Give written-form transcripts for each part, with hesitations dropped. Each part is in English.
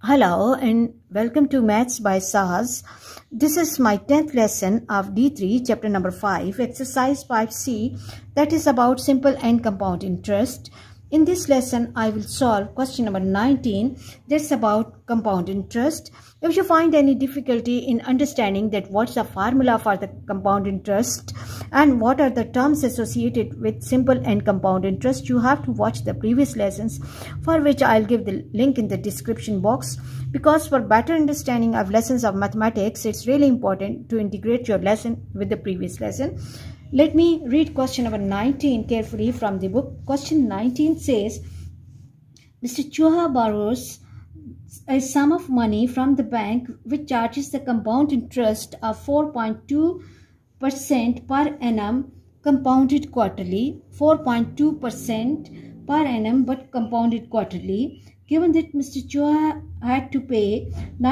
Hello and welcome to Maths by Sahas. This is my 10th lesson of D3 chapter number 5 exercise 5C, that is about simple and compound interest. In this lesson I will solve question number 19, that's about compound interest. If you find any difficulty in understanding that what's the formula for the compound interest and what are the terms associated with simple and compound interest, you have to watch the previous lessons, for which I'll give the link in the description box, because for better understanding of lessons of mathematics, it's really important to integrate your lesson with the previous lesson. Let me read question number 19 carefully from the book. Question 19 says, Mr. Chua borrows a sum of money from the bank which charges the compound interest of 4.2% per annum compounded quarterly, 4.2% per annum but compounded quarterly. Given that Mr. Chua had to pay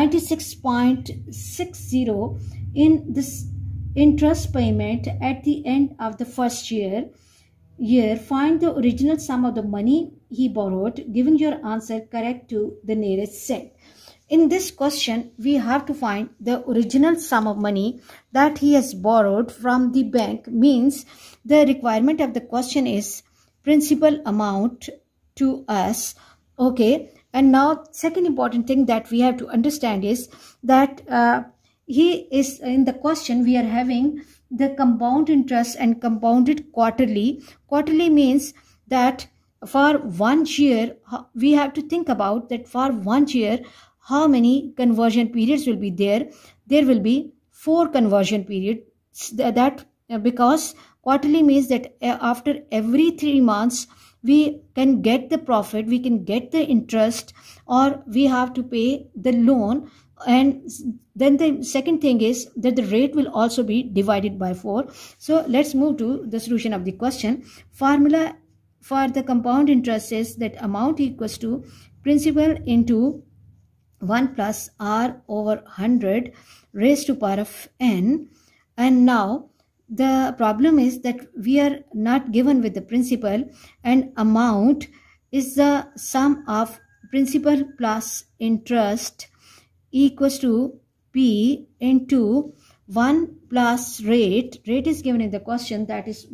96.60 in this interest payment at the end of the first year, find the original sum of the money he borrowed, giving your answer correct to the nearest cent. In this question, we have to find the original sum of money that he has borrowed from the bank. Means the requirement of the question is principal amount to us. Okay, and now second important thing that we have to understand is that he is in the question we are having the compound interest and compounded quarterly. Quarterly means that for 1 year we have to think about that for 1 year how many conversion periods will be there. There will be 4 conversion periods, that because quarterly means that after every 3 months we can get the profit, we can get the interest, or we have to pay the loan. And then the second thing is that the rate will also be divided by 4. So let's move to the solution of the question. Formula for the compound interest is that amount equals to principal into 1 plus r over 100 raised to power of n. And now the problem is that we are not given with the principal, and amount is the sum of principal plus interest equals to P into 1 plus rate. Rate is given in the question, that is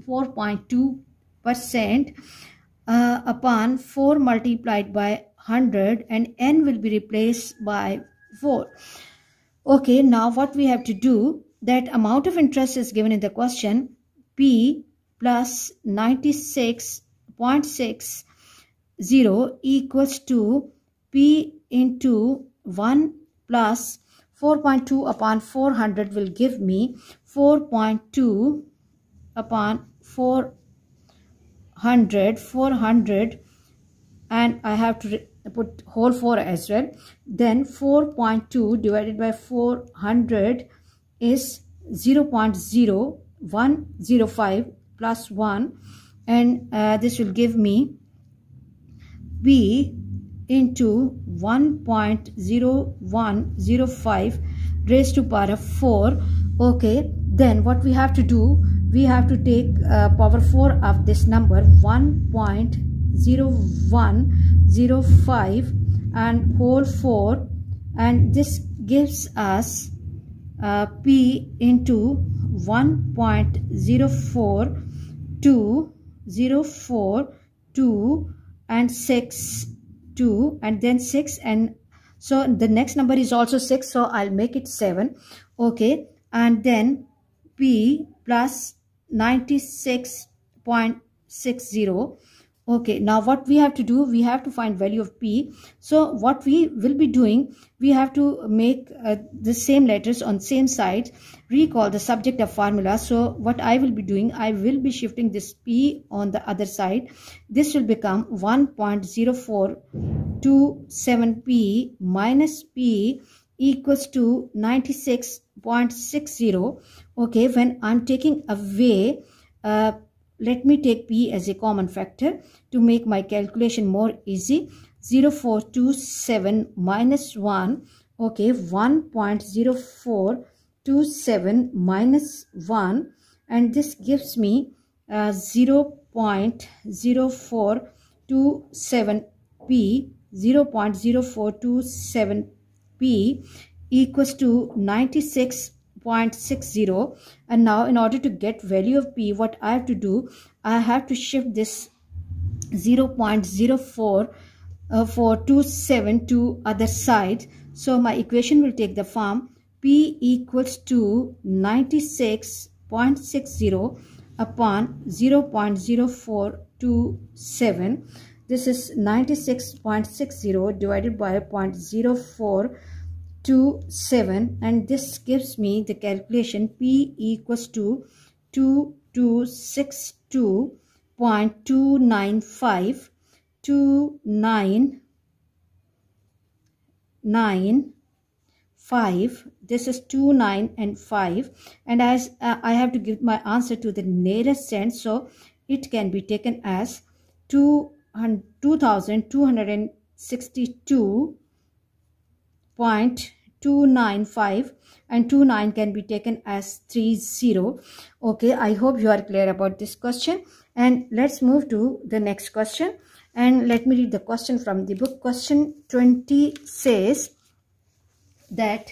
4.2% upon 4 multiplied by 100, and n will be replaced by 4. Okay, now what we have to do, that amount of interest is given in the question, P plus 96.60 equals to P into 1 plus 4.2 upon 400 will give me 4.2 upon 400, and I have to put whole 4 as well. Then 4.2 divided by 400 is 0.0105 plus 1, and this will give me B into 1.0105 raised to power of 4. Okay, then what we have to do, we have to take power 4 of this number, 1.0105 and whole 4, and this gives us P into 1.042 and 6 2, and then 6, and so the next number is also 6, so I'll make it 7. Okay, and then P plus 96.60. Okay, now what we have to do, we have to find value of P. So what we will be doing, we have to make the same letters on same side, recall the subject of formula. So what I will be doing, I will be shifting this P on the other side. This will become 1.0427P minus P equals to 96.60. Okay, when I'm taking away, let me take P as a common factor to make my calculation more easy. 0427 minus 1. Okay, 1.0427 minus 1, and this gives me 0.0427P 0.0427p equals to 96.60. And now in order to get value of p, what I have to do, I have to shift this 0.0427 to other side. So my equation will take the form p equals to 96.60 upon 0.0427. This is 96.60 divided by 0.0427, and this gives me the calculation p equals to 2262.295 This is 29 and 5, and as I have to give my answer to the nearest cent, so it can be taken as 2262.295, and 29 can be taken as 30. Okay, I hope you are clear about this question, and let's move to the next question. And let me read the question from the book. Question 20 says that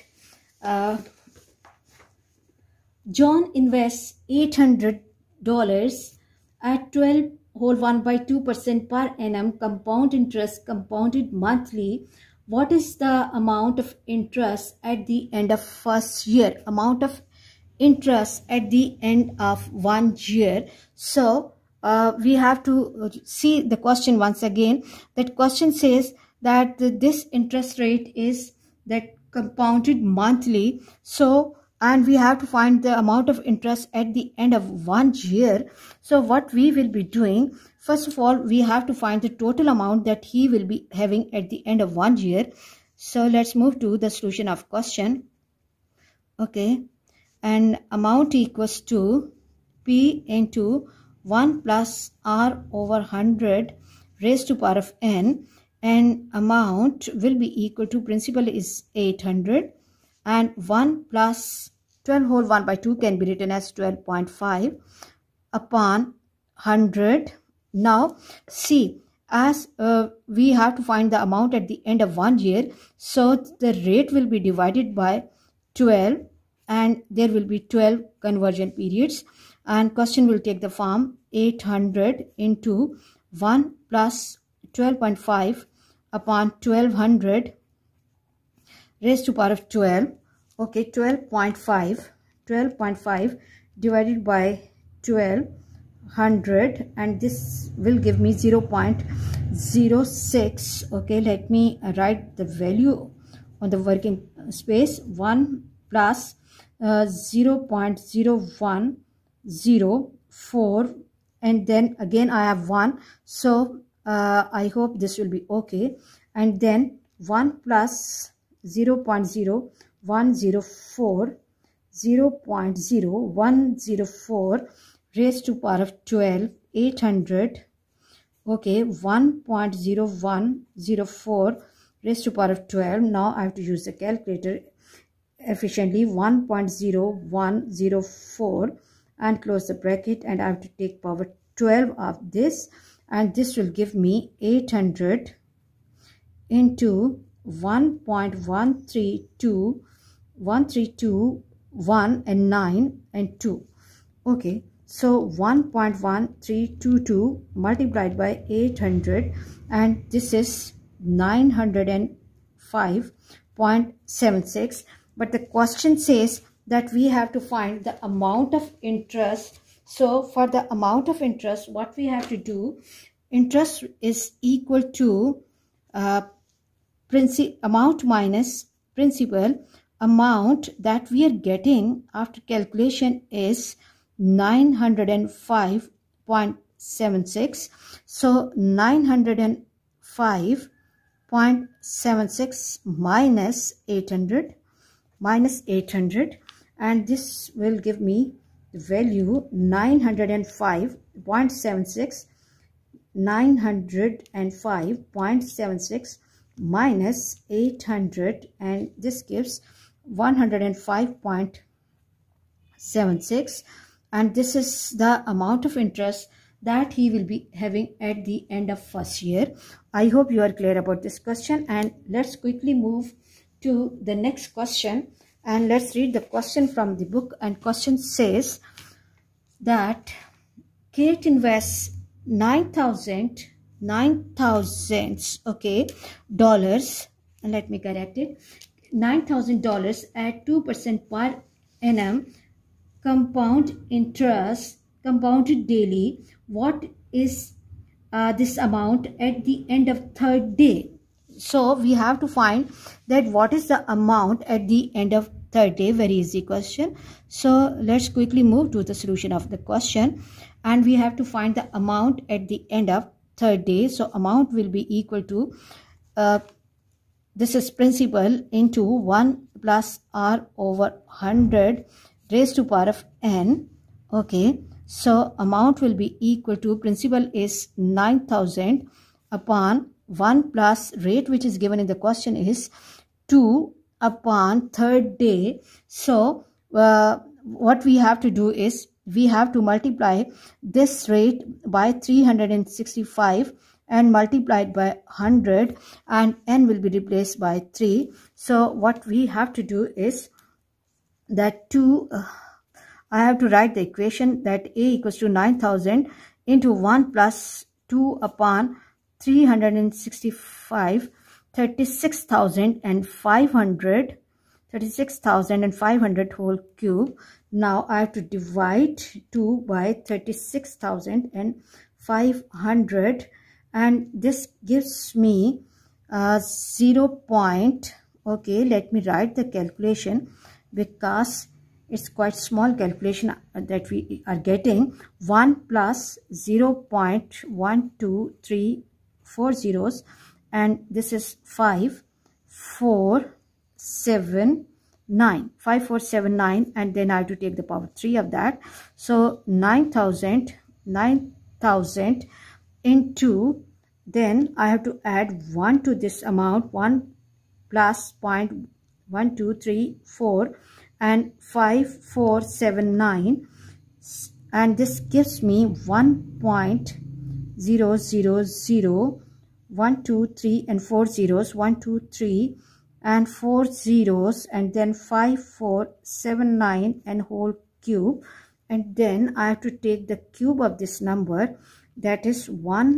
John invests $800 at 12 whole 1/2% per annum compound interest, compounded monthly. What is the amount of interest at the end of first year? Amount of interest at the end of 1 year. So we have to see the question once again. That question says that this interest rate is that compounded monthly. So, and we have to find the amount of interest at the end of 1 year. So what we will be doing, first of all, we have to find the total amount that he will be having at the end of 1 year. So let's move to the solution of question. Okay, and amount equals to P into 1 plus R over 100 raised to power of n, and amount will be equal to, principal is 800, and 1 plus 12 whole 1/2 can be written as 12.5 upon 100. Now see, as we have to find the amount at the end of 1 year, so the rate will be divided by 12, and there will be 12 conversion periods, and question will take the form 800 into 1 plus 12.5 upon 1200 raised to power of 12. Okay, 12.5 divided by 1200, and this will give me 0.06. okay, let me write the value on the working space. 1 plus 0.0104, and then again I have 1, so I hope this will be okay, and then 1 plus 0.0104 raised to power of 12, 800. Okay, 1.0104 raised to power of 12. Now I have to use the calculator efficiently. 1.0104 and close the bracket, and I have to take power 12 of this, and this will give me 800 into 1.1321 and 9 and 2. Okay, so 1.1322 multiplied by 800, and this is 905.76. but the question says that we have to find the amount of interest. So for the amount of interest, what we have to do, interest is equal to amount minus principal. Amount that we are getting after calculation is 905.76. so 905.76 minus 800, and this will give me the value 905.76. 905.76 minus 800, and this gives 105.76, and this is the amount of interest that he will be having at the end of first year. I hope you are clear about this question, and let's quickly move to the next question, and let's read the question from the book. And question says that Kate invests $9,000 dollars, and let me correct it, $9,000 at 2% per annum compound interest, compounded daily. What is this amount at the end of third day? So we have to find that what is the amount at the end of third day. Very easy question. So let's quickly move to the solution of the question, and we have to find the amount at the end of third day. So amount will be equal to this is principal into 1 plus r over 100 raised to power of n. Okay, so amount will be equal to, principal is 9,000 upon 1 plus rate which is given in the question is 2 upon third day. So what we have to do is we have to multiply this rate by 365 and multiplied by 100, and n will be replaced by 3. So what we have to do is that I have to write the equation that a equals to 9,000 into 1 plus 2 upon 365, 36,500 whole cube. Now I have to divide 2 by 36,500, and this gives me 0. Okay, let me write the calculation because it's quite small calculation that we are getting. 1 plus 0.1234 and this is 5479, and then I have to take the power 3 of that. So 9,000 into, then I have to add 1 to this amount, 1 plus 0.1234 and 5479, and this gives me 1.000, 1 2 3 and 4 zeros, 1 2 3 and 4 zeros, and then 5479 and whole cube, and then I have to take the cube of this number, that is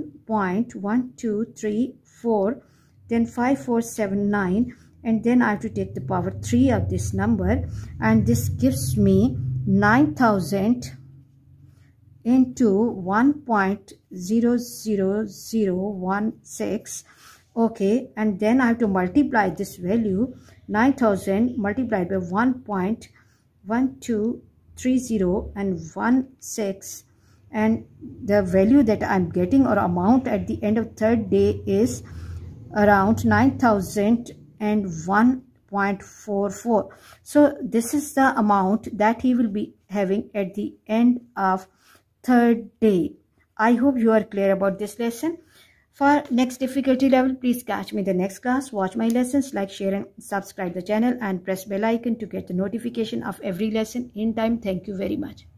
1.1234, then 5479, and then I have to take the power 3 of this number, and this gives me 9,000 into 1.00016. Okay, and then I have to multiply this value 9,000 multiplied by 1.1230 and 16, and the value that I'm getting or amount at the end of third day is around 9,001.44. So this is the amount that he will be having at the end of third day. I hope you are clear about this lesson. For next difficulty level, please catch me in the next class. Watch my lessons, like, share and subscribe the channel, and press bell icon to get the notification of every lesson in time. Thank you very much.